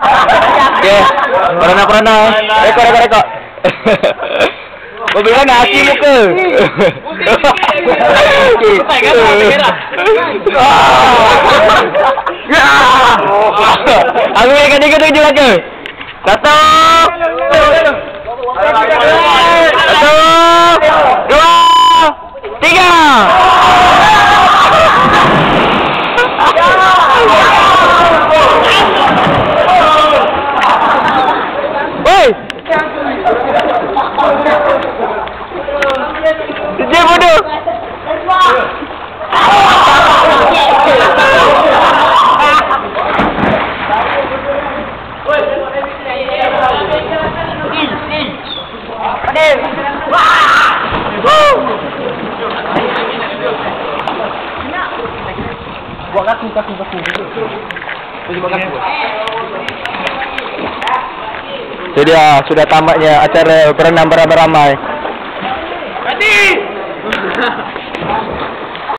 Oke, perana. Rekod. Kau bilang nasi muka. Aku yang ketiga tu je. 1, 2, 3. Woi. Dia bodoh. Buat kaku. Jadi sudah tamatnya acara berenang beramai-ramai.